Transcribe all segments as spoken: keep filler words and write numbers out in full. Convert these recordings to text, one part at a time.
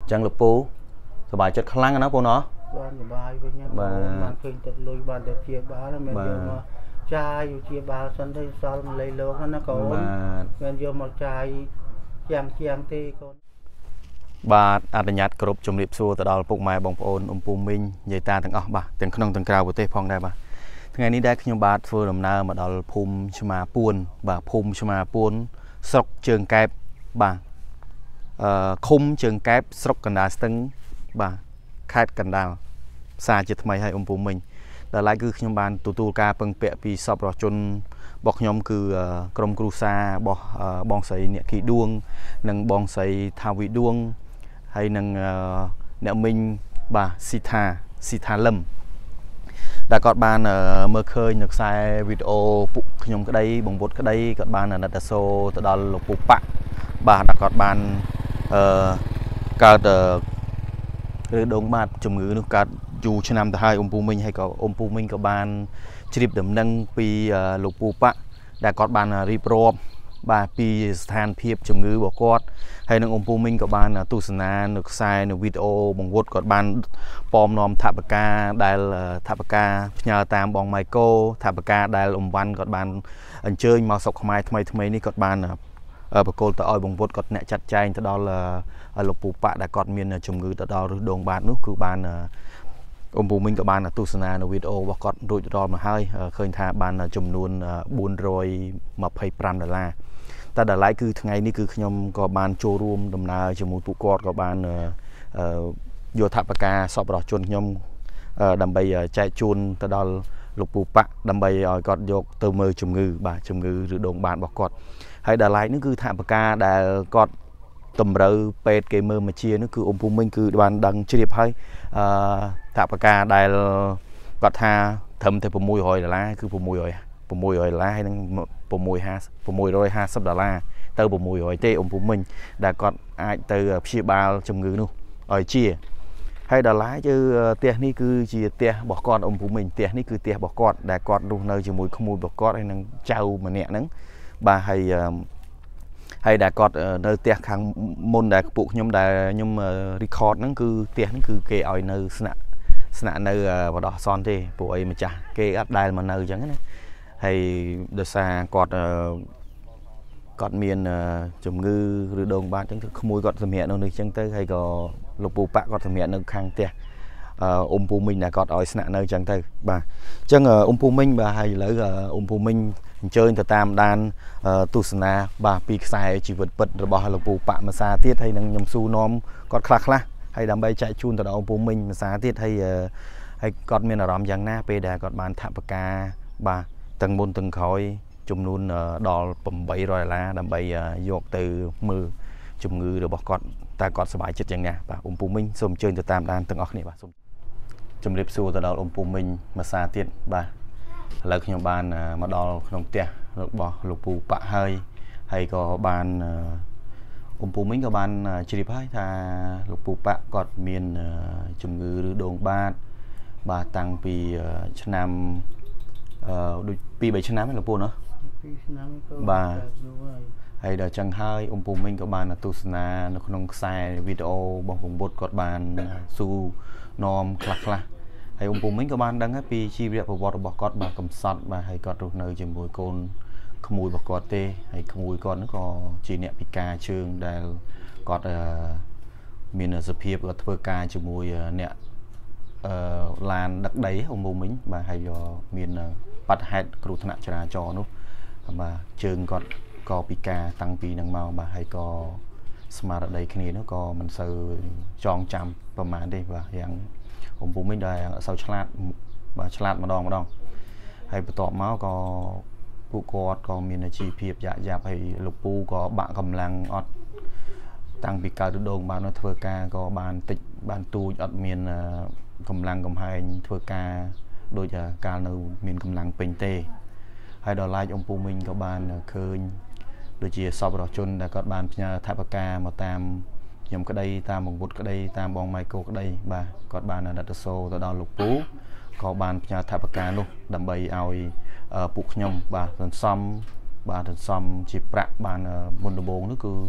chẳng lục púสบายchất khăn lăng nó pú nó bạn bài với nhau bạn khơi tật lôi bạn tật chia bá là mình vô mà trai vô chia bá sân thấy sao mà lấy lố nó có mình vô mà trai chàng chàng tê con បាទអនុញ្ញាតគ្រប់ជំរាបសួរទៅដល់ពុកម៉ែបងប្អូនអ៊ំពូមីងយាយតាទាំងអស់បាទទាំងក្នុងទាំងក្រៅប្រទេសផងដែរបាទថ្ងៃនេះដែរខ្ញុំបាទធ្វើដំណើរមកដល់ភូមិឆ្មាពួនបាទភូមិឆ្មាពួនស្រុកជើងកែបបាទអឺឃុំជើងកែបស្រុកកណ្ដាលស្ទឹងបាទខេត្តកណ្ដាលផ្សារជាថ្មីឲ្យអ៊ំពូមីងដល់ឡែកគឺខ្ញុំបានទទួលការពឹងពាក់ពីសពរដ្ឋជនរបស់ខ្ញុំគឺក្រុមគ្រួសាររបស់បងស្រីអ្នកគីដួងនិងបងស្រីថាវីដួងហើយនឹងអ្នកមីងបាទស៊ីថាស៊ីថាលឹមដែលគាត់បានមើលឃើញនៅខ្សែវីដេអូពុកខ្ញុំក្តីបងវុតក្តីគាត់បានណិតអាសូទៅដល់លោកពូប៉ាក់បាទដែលគាត់បានអឺកើតឬដងបាតជំងឺនោះកើតយូរឆ្នាំទៅហើយអ៊ំពូមីងហើយក៏អ៊ំពូមីងក៏បានជ្រាបដំណឹងពីលោកពូប៉ាក់ដែលគាត់បានរៀបរាប់បាទពីស្ថានភាពជំងឺរបស់គាត់ហើយនឹងអ៊ំពូមីងក៏បានទស្សនានៅខ្សែនៅវីដេអូបង្វត់គាត់បានប៉មនាំថាបការដែលថាបការផ្ញើតាមបងម៉ៃកូថាបការដែលអ៊ំវ៉ាន់គាត់បានអញ្ជើញមកស្រុកខ្មែរថ្មីថ្មីនេះគាត់បានបកគោលទៅឲ្យបង្វត់គាត់អ្នកចាត់ចែងទៅដល់លោកពូប៉ាក់ដែលគាត់មានជំងឺទៅដល់រឹសដងបាតនោះគឺបានអ៊ំពូមីងក៏បានទស្សនានៅវីដេអូរបស់គាត់រួចដល់មកហើយឃើញថាបានចំនួនបួនរយម្ភៃប្រាំដុល្លារតែដល់ឡែកគឺថ្ងៃនេះគឺខ្ញុំក៏បានចូលរួមដំណើរជាមួយពួកគាត់ក៏បានយកថវិកាសពរដ្ឋជនខ្ញុំដើម្បីចែកជូនទៅដល់លោកពូប៉ាក់ដើម្បីឲ្យគាត់យកទៅមើលជំងឺបាទជំងឺឬដងបាតរបស់គាត់ហើយដល់ឡែកនេះគឺថវិកាដែលគាត់តម្រូវពេទ្យគេមើលមកជានោះគឺអ៊ំពូមីងគឺបានដឹងជ្រាបហើយអឺថវិកាដែលគាត់ថាត្រឹមតែ600ដុល្លារគឺ600 600ដុល្លារហើយនឹង650 650ដុល្លារទៅ600ទេអ៊ំពូមីងដែលគាត់អាចទៅព្យាបាលជំងឺនោះឲ្យជាហើយដល់ឡែកគឺផ្ទះនេះគឺជាផ្ទះរបស់គាត់អ៊ំពូមីងផ្ទះនេះគឺផ្ទះរបស់គាត់ដែលគាត់រស់នៅជាមួយក្មួយរបស់គាត់ហើយនឹងចៅម្នាក់ហ្នឹងបាទហើយហើយដែលគាត់នៅផ្ទះខាងមុនដែលពួកខ្ញុំដែលខ្ញុំ record ហ្នឹងគឺផ្ទះហ្នឹងគឺគេឲ្យនៅស្នាក់ស្នាក់នៅបដោះសនទេពួកអីម្ចាស់គេអត់ដែលមកនៅអញ្ចឹងណាហើយដោយសារគាត់គាត់មានជំងឺឬដងបាតអញ្ចឹងក្មួយគាត់សម្រាប់នៅនេះអញ្ចឹងទៅហើយក៏លោកពូប៉ាក់គាត់សម្រាប់នៅខាងផ្ទះអ៊ំពូមីងដែលគាត់ឲ្យស្នាក់នៅអញ្ចឹងទៅបាទអញ្ចឹងអ៊ំពូមីងបាទហើយឥឡូវអ៊ំពូមីងអញ្ជើញទៅតាមដានទស្សនាបាទពីខ្សែជីវិតពិតរបស់លោកពូប៉ាក់មួយសារទៀតហើយនឹងខ្ញុំស៊ូនាំគាត់ខ្លះខ្លះហើយដើម្បីចែកជូនទៅដល់អ៊ំពូមីងមួយសារទៀតហើយហើយគាត់មានអារម្មណ៍យ៉ាងណាពេលដែលគាត់បានថវិកាបាទទាំងមុនទាំងក្រោយចំនួនដល់800ដុល្លារដើម្បីយកទៅមើលជំងឺរបស់គាត់តើគាត់សប្បាយចិត្តយ៉ាងណាបាទអ៊ំពូមីងសូមអញ្ជើញទៅតាមដានទាំងអស់គ្នាបាទសូមជម្រាបសួរទៅដល់អ៊ំពូមីងមួយសារទៀតបាទឥឡូវខ្ញុំបានមកដល់ក្នុងផ្ទះរបស់លោកពូប៉ាក់ហើយហើយក៏បានអ៊ំពូមីងក៏បានជ្រាបហើយថាលោកពូប៉ាក់គាត់មានជំងឺឬដងបាតបាទតាំងពីឆ្នាំអឺដូចពីរបីឆ្នាំហ្នឹងលោកពូណាពីរឆ្នាំក៏បាទហើយដល់ចឹងហើយអ៊ំពូមីងក៏បានទស្សនានៅក្នុងខ្សែវីដេអូរបស់ពងបុតគាត់បានស៊ូនាំខ្លះខ្លះហើយអ៊ំពូមីងក៏បានដឹងពីជីវប្រវត្តិរបស់គាត់បាទកំសត់បាទហើយគាត់រស់នៅជាមួយកូនក្មួយរបស់គាត់ទេហើយក្មួយគាត់ហ្នឹងក៏ជាអ្នកពិការជើងដែលគាត់មានសភាពគាត់ធ្វើការជាមួយអ្នកអឺឡានដឹកដីអ៊ំពូមីងបាទហើយមានបាត់ហេតុគ្រោះថ្នាក់ចរាចរណ៍នោះបាទជើងគាត់ក៏ពិការតាំងពីនឹងមកបាទហើយក៏ស្មារតីគ្នានោះក៏មិនសូវចងចាំប្រហែលទេបាទយ៉ាងអ៊ំពូមីងដែលអត់សូវឆ្លាតបាទឆ្លាតម្ដងម្ដងហើយបន្ទាប់មកក៏ពួកគាត់ក៏មានអាជីវភាពយ៉ាក់យ៉ាប់ហើយលោកពូក៏បាក់កម្លាំងអត់តាំងពីកើតរដូងបានធ្វើការក៏បានតិចបានទូចអត់មានកម្លាំងកំហែងធ្វើការដូចកាលនៅមានកម្លាំងពេញទេហើយដល់ឡែកអ៊ំពូមីងក៏បានឃើញដូចជាសពរដ្ឋជនដែលគាត់បានផ្ញើថវិកាមកតាមខ្ញុំក្តីតាមបង្វុតក្តីតាមបងម៉ៃកូក្តីបាទគាត់បានណិតសូទៅដល់លោកពូក៏បានផ្ញើថវិកានោះដើម្បីឲ្យពួកខ្ញុំបាទសន្សំបាទសន្សំជាប្រាក់បានមុនដំបូងនោះគឺ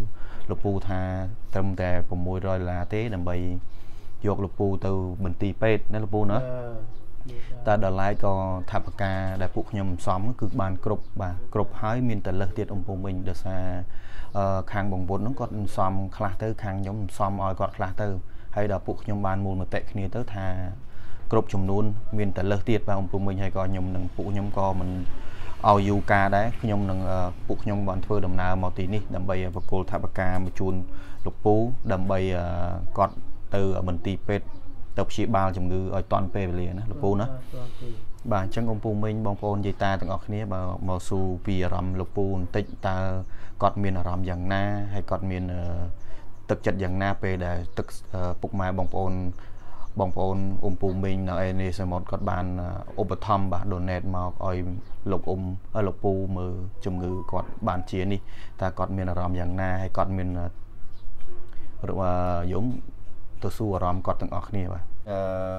lục pu tha trầmแต่ผมมวยrồi là thế đầm bầy dọc lục pu từ bình tì pet nên lục pu nữa ta đợt lại có tháp ca đại phụ nhầm xóm cứ bàn cục bà cục hái miền tây lật tiệt ông phụ mình được xa khang bồng vốn nó còn xóm khla tới khang giống xóm oi còn khla tới hay đại phụ nhầm bàn mùn một tệ kia tới thà cục chùm nôn miền tây lật tiệt và ông phụ mình hay có nhầm nâng phụ nhầm co mình ao du ca đấy nhom nâng phụ nhom bọn phơi đầm nào màu tí ní đầm bay và cô tháp ca một chun lục pú đầm bay còn từ ở mình tì pet tập chỉ bao chừng ngư ở toàn pe về liền lục pú nữa bà chẳng ông pú minh bong phôn dây ta từng ngọc ní bà màu su vì rầm lục pú tịnh ta còn miền rầm dạng na hay còn miền thực chất dạng na pe để thực phục mai bong phôn bong phôn ông pú minh là anh ấy sẽ một con bàn ốp thăm bà đồ nét mà oi lục um ở lục pu mờ chùm ngư còn bàn chiến đi ta còn miền rầm dạng na hay còn miền rồi giống tôi xua rầm còn từng óc này vậy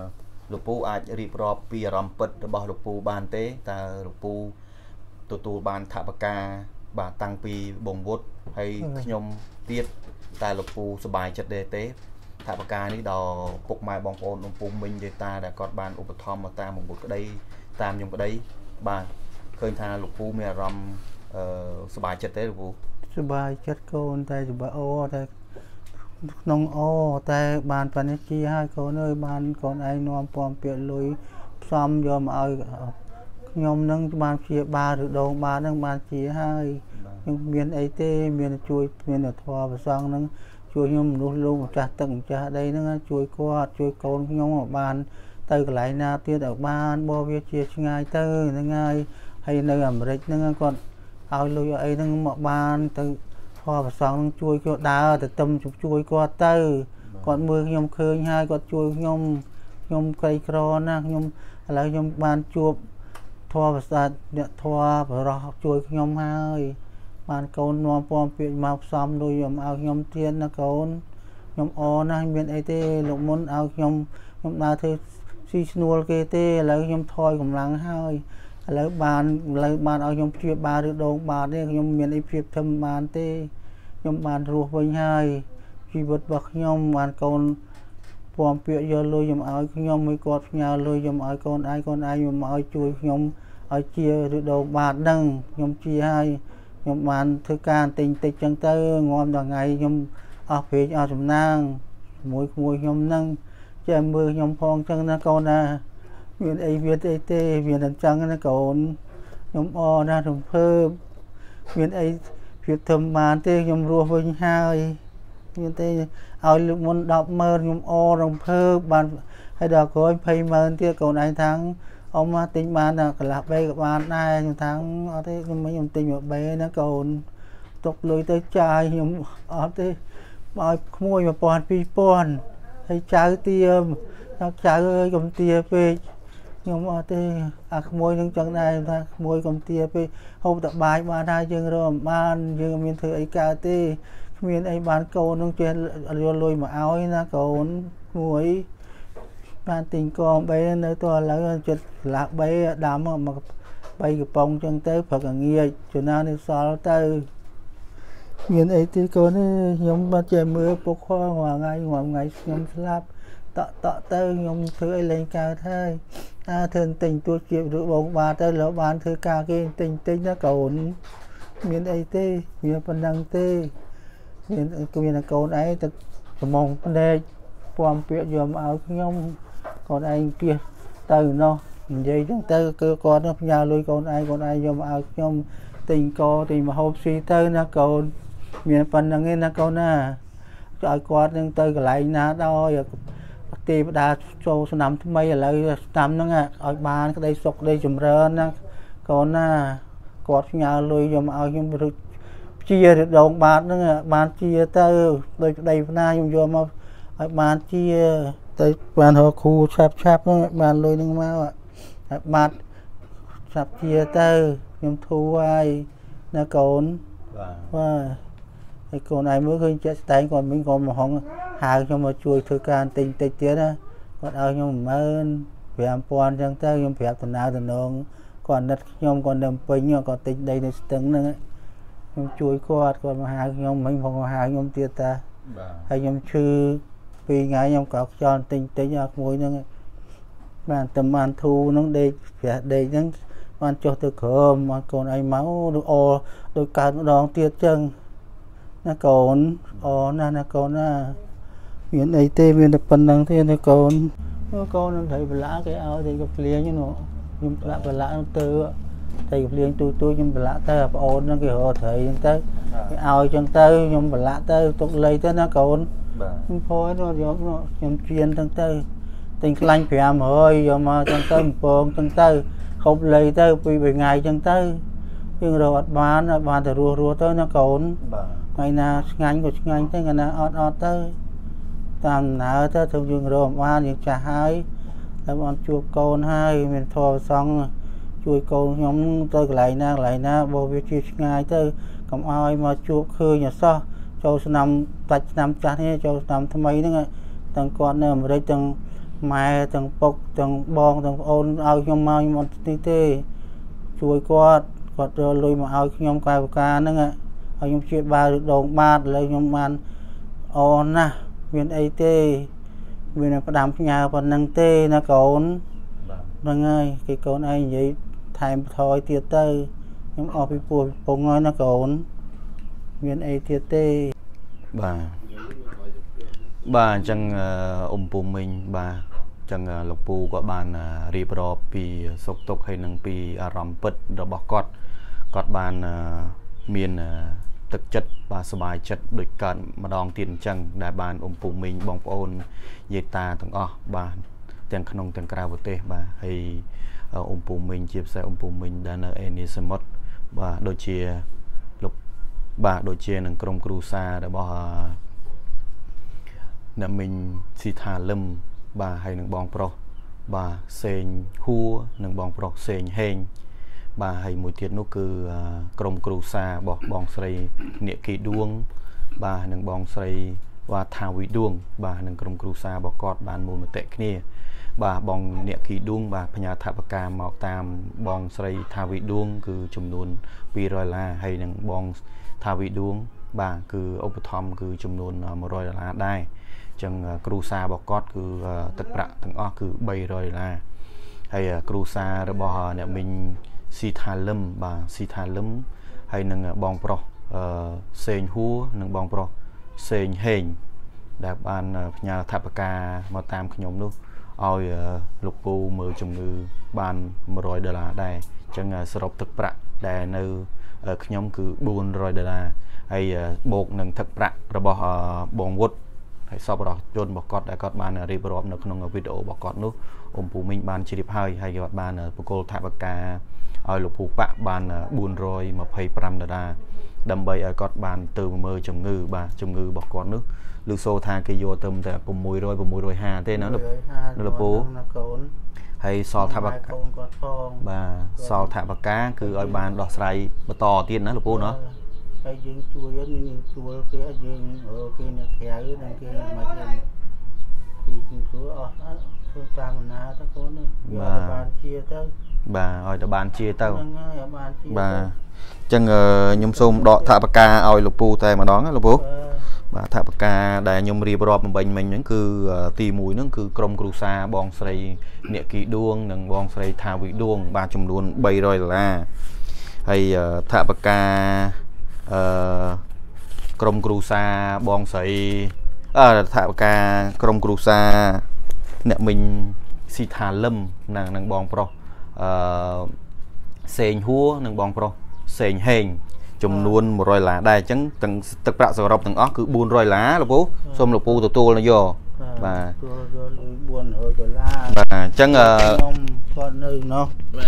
lục pu ai rịp rọp pi rầm bật bảo lục pu bàn tế ta lục pu tụ tụ bàn tháp ca bà tăng pi bồng vút hay nhom tiết ta lục pu sờ bài chất đề tế tháp ca ní đò cục mai bong ôn ông pu minh để ta đã còn bàn ốp thăm mà ta một một cái đây tam nhung cái đấy bà khơi tha lục pu mẹ rầmสบายจัดได้หรือเปล่าสบายจัดก็แต่สบายโอ้แต่น้องโอ้แต่บ้านปันจีให้เขาเนยบ้านก่อนไอ้นวมปอมเปลี่ยนลุยซ้ำยอมเอายอมนั่งบ้านเชียบาหรือโดงบ้านนั่งบ้านจีให้ยังเมียนไอเต้เมียนช่วยเมียนทอไปซองนั่งช่วยยอมลุกลุกจัดตึงจัดได้นั่งช่วยกวาดช่วยโกนยอมบ้านเตยไหลนาเตี้ยออกบ้านบ่เวียเชียง่ายเตยง่ายhay nơi ẩm rịch nâng còn ao lùi ấy nâng mọ bàn từ hoa và sáng chui cho đá từ tâm chụp chui qua tay còn mưa nhom khơi hai còn chui nhom nhom cây cro nè nhom là nhom bàn chuột thoa và sạt thoa và rọ chui nhom hai bàn côn non pom biển màu xám đôi nhom ao nhom thiên nè côn nhom o nè miền ấy tê lục môn ao nhom nhom na thưa xì nuol kê tê là nhom thoi cùng lăng hai lấy bàn lấy bàn ở nhom chia ba được đồ bàn đấy nhom miền ấy phiệt thâm bàn tê nhom bàn ruột với hai chỉ vật bậc nhom bàn con pom pịa giờ lôi nhom áo nhom mới cọt nhà lôi nhom áo con ai con ai nhom áo chui nhom áo chia được đồ bàn đằng nhom chia hai nhom bàn thứ can tình tịch chân tơ ngon là ngày nhom ở phía ở sầm nang mũi mũi nhom nâng chơi mưa nhom phong chân na con na miền ấy miền ấy tê miền đằng trắng nó còn nhóm o ra đồng phơm miền ấy việt thầm màn tê nhóm rùa với hai miền tây ao lúc muốn đọc mơ nhóm o đồng phơm bàn hay đào có anh phay mơ tê còn anh thắng ông mà tính bàn là lạc bay các bạn này nhóm thắng ở thế mấy nhóm tình ở bé nó còn tục lối tới trai nhóm ở thế mọi mua mà pon pi pon hay trái tiêm nó trái ơi cầm tia về nhưng mà thế à môi những chẳng này ta môi công ty về hôm tập bài mà hai chương rồi ban chương miền thời ấy cả tê miền ấy bán cầu nông chuyện lôi mà áo ấy na cầu muối ban tình con bé nơi to là chuyện lạc bé đám mà bay cái bông chân tới phải cả nghe cho nên đi xóa tới miền ấy thì con nhóm ba trời mưa bốc hoa ngoài ngày ngoài ngày nhóm slap tọ tọ tới nhóm thứ ấy lên cao thôi à thường tình tôi chịu được bóng bà tới lỡ bán thứ ca cái tình tình nó cầu miền ấy tê miền phần đăng tê miền miền là cầu ấy thật mong vấn đề quan việc dùm áo nhóm còn anh kia từ nó vậy chúng ta cơ con nó nhà lui con ai con ai dùm áo nhóm tình co tình mà hộp xì tới nó cầu miền phần đăng nghe nó cầu na cho con nhưng tới lại na đoตีดาโจสนามทำไมอะไรสนามนั่งอ่ะเอาบานก็ได้สกได้จุ่มเรินนะก่อนหน้ากอดยาเลยยมเอายมไปเชียร์ดองบานนั่งอ่ะบานเชียร์เตอร์โดยได้หน้ายมยมมาเอาบานเชียร์แต่บานหัวคูแฉบแฉบนั่งบานเลยนั่งมาอ่ะบานสับเชียร์เตอร์ยมทูไว้นะก่อนว่าไอ้คนไอ้เมื่อคืนจะแต่งก่อนmình còn một hòn hàng cho mà chui thời gian tình tình tiết á còn ao nhom mơn về am pon chẳng tới nhom phép từ nào từ nông còn đất nhom còn đầm pin nhom còn tình đây này từng nữa ខ្ញុំជួយគាត់គាត់មកហៅខ្ញុំមិញមកហៅខ្ញុំទៀតតាហើយខ្ញុំឈឺពីរថ្ងៃខ្ញុំក៏ខ្យល់ទិញទិញអត់មួយហ្នឹងបានតែបានធូរហ្នឹងដេកព្រះដេកហ្នឹងបានចុះទៅក្រោមមកកូនអីមកដូចអដូចកើតម្ដងទៀតចឹងណាកូនអូណាណាកូនណាមានអីទេមានតែប៉ុណ្្នឹងទេណាកូនកូននឹងត្រូវប្រឡាក់គេឲ្យតែក៏ភ្លៀងនោះខ្ញុំប្រឡាក់ប្រឡាក់ទៅតែភ្លៀងទូទូខ្ញុំប្រឡាក់ទៅប្អូនហ្នឹងគេរកត្រីហ្នឹងទៅគេឲ្យចឹងទៅខ្ញុំប្រឡាក់ទៅទុកលុយទៅណាកូនបាទខ្ញុំផោនោះយកខ្ញុំជៀនទាំងទៅទិញខ្លាញ់ប្រាំរយយកមកចឹងទៅកំពងចឹងទៅខុបលុយទៅពីរថ្ងៃចឹងទៅយើងរកអត់បានបានតែរស់រស់ទៅណាកូនបាទថ្ងៃណាឆ្ងាញ់ក៏ឆ្ងាញ់ទៅថ្ងៃណាអត់អត់ទៅតាមដំណើរទៅទៅយើងរកបានយើងចាស់ហើយតែបានជួបកូនហើយមានធម៌ប្រសងជួយកូនខ្ញុំទៅកន្លែងណាកន្លែងណាបើវាជាឆ្ងាយទៅកុំឲ្យមកជួបឃើញអសោះចូលឆ្នាំតាច់ឆ្នាំចាស់នេះចូលឆ្នាំថ្មីហ្នឹងទាំងគាត់នៅអាមេរិកទាំងម៉ែទាំងពុកទាំងបងទាំងប្អូនឲ្យខ្ញុំមកខ្ញុំអត់ទីទេជួយគាត់គាត់រកលុយមកឲ្យខ្ញុំកាយវិការហ្នឹងឲ្យខ្ញុំជាបាលដងបាតឥឡូវខ្ញុំបានអូនណាមានអីទេមានផ្ដាំផ្ញើប៉ុណ្ណឹងទេណាកូនហ្នឹងហើយគេកូនឯងនិយាយថែមថយទៀតទៅខ្ញុំអស់ពីពោះពីពងហើយណាកូនមានអីទៀតទេបាទបាទអញ្ចឹងអ៊ំពូមីងបាទអញ្ចឹងលោកពូក៏បានរៀបរាប់ពីសុខទុក្ខហើយនឹងពីអារម្មណ៍ពិតរបស់គាត់គាត់បានមានទឹកចិត្តបាទសុបាយចិត្តដូចកើតម្ដងទៀតអញ្ចឹងដែលបានអ៊ំពូមីងបងប្អូនយាយតាទាំងអស់បាទទាំងក្នុងទាំងក្រៅប្រទេសបាទហើយអ៊ំពូមីងជាពិសេសអ៊ំពូមីងដែលនៅឯនីសមុទ្របាទដូចជាលោកបាទដូចជានឹងក្រុមគ្រួសាររបស់អ្នកមីងស៊ីថាលឹមបាទហើយនឹងបងប្រុសបាទសេងហួរនិងបងប្រុសសេងហេងបាទហើយមួយទៀតនោះគឺក្រុមគ្រួសាររបស់បងស្រីនាគីដួងបាទនិងបងស្រីវ៉ាថាវីដួងបាទនិងក្រុមគ្រួសាររបស់គាត់បានមូលមតិគ្នាបាទបងនាគីដួងបាទផ្ញើថវិកាមកតាមបងស្រីថាវីដួងគឺចំនួនពីររយដុល្លារហើយនិងបងថាវីដួងបាទគឺឧបត្ថម្ភគឺចំនួនមួយរយដុល្លារដែរអញ្ចឹងគ្រួសាររបស់គាត់គឺទឹកប្រាក់ទាំងអស់គឺបីរយដុល្លារហើយគ្រួសាររបស់អ្នកមីងស៊ីថាលឹមបាទស៊ីថាលឹមហើយនឹងបងប្រុសអឺសេងហួរនិងបងប្រុសសេងហេងដែលបានផ្ញើថវិកាមកតាមខ្ញុំនោះឲ្យលោកពូមើលជំងឺបានមួយរយដុល្លារដែរអញ្ចឹងសរុបទឹកប្រាក់ដែលនៅខ្ញុំគឺបួនរយដុល្លារហើយបូកនឹងទឹកប្រាក់របស់បងវុឌ្ឍហើយសពរបស់ជនរបស់គាត់ដែលគាត់បានរៀបរាប់នៅក្នុងវីដេអូរបស់គាត់នោះអ៊ំពូមីងបានជ្រាបហើយហើយគាត់បានបកគលថវិកាឲ្យលោកពូប៉ាក់បានបួនរយម្ភៃប្រាំដុល្លារដើម្បីឲ្យគាត់បានទៅមើលជំងឺបាទជំងឺរបស់គាត់នោះលោកសូថាគេយកទៅតែ600 650ទេណាលោកពូហើយសល់ថវិកាបាទសល់ថវិកាគឺឲ្យបានដោះស្រាយបន្តទៀតណាលោកពូណាហើយយើងជួយយើងជួយគេយើងគេអ្នកក្រៅនិងគេមកយើងពីជួយអស់ធ្វើតាមដំណើរទៅកូនវាបានជាទៅបាទឲ្យតែបានជាទៅហ្នឹងហើយបានជាបាទអញ្ចឹងខ្ញុំសូមដកថវិកាឲ្យលោកពូតែម្ដងណាលោកពូបាទថវិកាដែលខ្ញុំរៀបរាប់បំពេញមិញហ្នឹងគឺទីមួយហ្នឹងគឺក្រុមគ្រួសារបងស្រីនាគីដួងនិងបងស្រីថាវីដួងបាទចំនួនបីរយដុល្លារហើយថវិកាអឺក្រុមគ្រួសារបងស្រីអឺថវិកាក្រុមគ្រួសារអ្នកមីងស៊ីថាលឹមនិងនឹងបងប្រុសអឺសេងហួរនិងបងប្រុសសេងហេងចំនួនមួយរយដុល្លារដែរអញ្ចឹងទាំងទឹកប្រាក់សរុបទាំងអស់គឺបួនរយដុល្លារលោកពូសូមលោកពូទទួលយកបាទទទួលយកបួនរយដុល្លារបាទអញ្ចឹងខ្ញុំគាត់នៅនោះ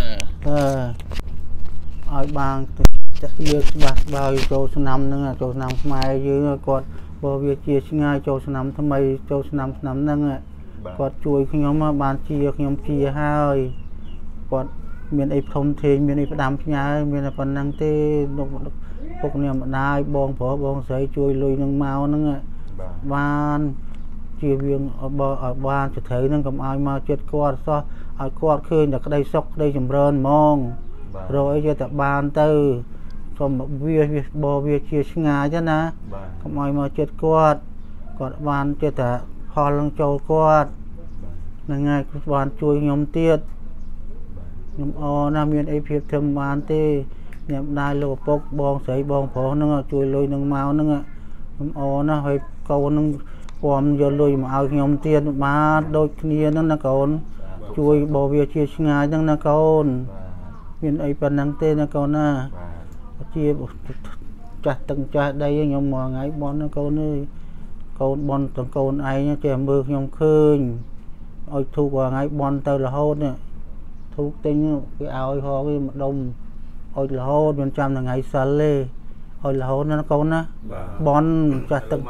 បាទអឺឲ្យបានចាស់វាច្បាស់បើចូលឆ្នាំហ្នឹងចូលឆ្នាំខ្មែរយើងគាត់បើវាជាឆ្ងាយចូលឆ្នាំថ្មីចូលឆ្នាំឆ្នាំហ្នឹងគាត់ជួយខ្ញុំបានជាខ្ញុំជាហើយគាត់មានអីធំធេងមានអីផ្ដាំផ្ញើមានប៉ុណ្ណឹងទេពុកនេះម្ដាយបងប្រុសបងស្រីជួយលុយនឹងមកហ្នឹងបានជាវាងបើឲ្យបានទៅត្រូវហ្នឹងកុំឲ្យមកចិត្តគាត់សោះឲ្យគាត់ឃើញតែក្តីសុខក្តីចម្រើនហ្មងរកអីយកតែបានទៅស có một việc việc bò việc chia ngà chứ na không ai mà chết quạt còn ban chết à ho lăng trâu quạt là ngày ban chui nhom tiết nhom o nam miền ấy phiệt thầm ban tê nhom đai lô bốc bong sấy bong phò nó chui lôi nâng màu nó nhom o nó phải câu nó quam vô lôi mà ao nhom tiết mà đôi kia nó là còn chui bò việc chia ngà nó là còn miền ấy phần năng tê nó còn na chia chặt từng chặt đây nhom mò ngay bon nó câu nơi câu bon từng câu ấy nhá chèm mưa nhom khơi ôi thu qua ngay bon tơ là hôn nè thu tinh cái áo ho cái mặt đông ôi là hôn bên trong là ngày sân lê ôi là hôn nó câu na bon chặt từng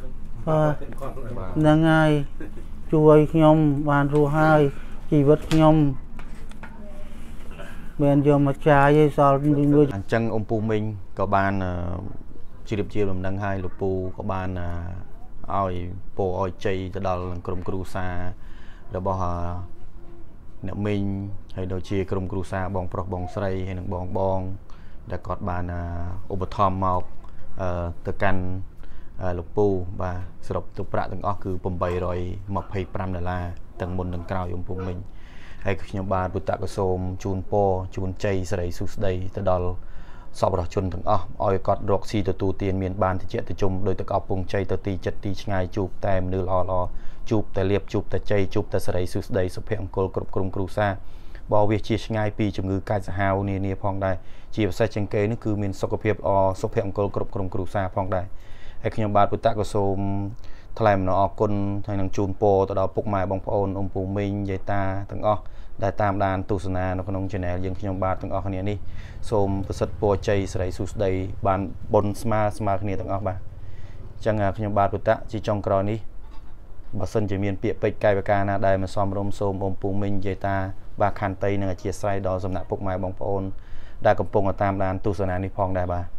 là ngày chui nhom bàn ru hai chỉ vật nhom bên giờ mà trà với sao người chân ông Pù Minh có ban chỉ điệp chia làm đăng hai lục Pù có ban oi po oi chay từ đầu cầm cruza rồi bỏ nẹo Minh hay đôi chia cầm cruza bong pro bong sray hay nâng bong bong đã có ban overtime mọc từ căn lục Pù và sập tục bạ từng óc cứ bầm bầy rồi mọc hay pram đà la từng môn từng cao ông Pù Minh hay các nhà bà bút tạ có xôm chun po chun chay sấy sút đây từ đầu sau đó chun từng óc oi cọt rọc xì từ tu tiền miền ban thì chuyện từ chung đôi từ óc bùng chay từ tì chật tì ngay chụp tem nư lò lò chụp tại liệp chụp tại chay chụp tại sấy sút đây sụp hẹn cồn cồn cồn cồn sa bỏ việc chia ngay pi chừng ngư cài hào nè nè phong đây chỉ sai chân kế nó cứ miền sọc hiệp o sụp hẹn cồn cồn cồn cồn sa phong đây hay các nhà bà bút tạ có xôm thay mà nó cồn thay năng chun po từ đó bục mài bong phôn ông Pù Minh dây ta từng óc đại tam đàn tu sân nó có nông channel dân khi nhom ba từng óc này đi xôm sật po chay sấy sút đây bàn bồn sma sma này từng óc ba chẳng khi nhom ba bút tạ chỉ trong cò ní bà sân chỉ miền piệp bạch cay và ca na đây mà xóm rôm xôm ông Pù Minh dây ta và khăn tây này chia sẻ đó dòng nạp bục mài bong phôn đại cầm pong ở tam đàn tu sân này phong đại bà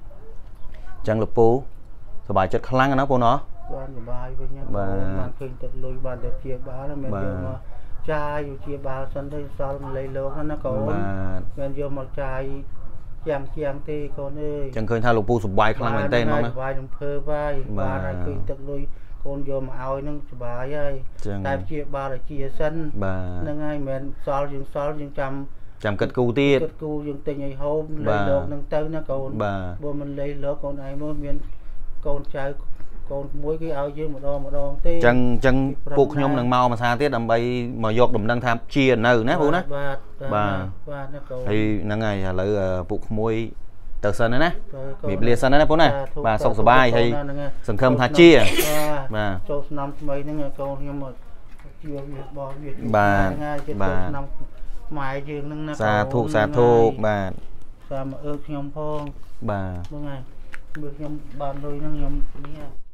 chẳng lục Pùสบายจัดคลั่งนะปูเนาะบ้านสบายไปเนี่ยบ้านเคยตัดลุยบ้านแต่เชียบ้านแล้วแม่เดียวมาชายอยู่เชียบ้านสันได้ซอลเลยโลกนั่นนะก่อนแม่เดียวมาชายเชียงเชียงตีก่อนเลยจังเคยท่าหลวงปู่สบายคลั่งเหมือนเต้นน้องนะสบายจงเพอไปบ้านเคยตัดลุยคนโยมเอานั่งสบายไอ้แต่เชียบ้านเลยเชียสันนั่งไงแม่ซอลยังซอลยังจำจำกัดกูตีกัดกูยังเต็งไอ้โฮมเลยโลกนั่งเต้นนะก่อนบ่มันเลยโลกก่อนไอ้เมื่อเมียนcon trai con muối cái áo dương một đòn một đòn tê chân chân buộc nhôm đằng mau mà xa tiết đầm bay mà giọt đầm đang tham chia nở nè bố nè bà thì năng ngày là buộc muối tờ sân đấy nè bị liệt sân đấy bố nè bà sọc sờ bay hay sân khâm thà chia bà bà bà mài dương nâng xa thuộc xa thuộc bà xa mà ước nhom phong bà bước nhom bàn đôi nhom nhom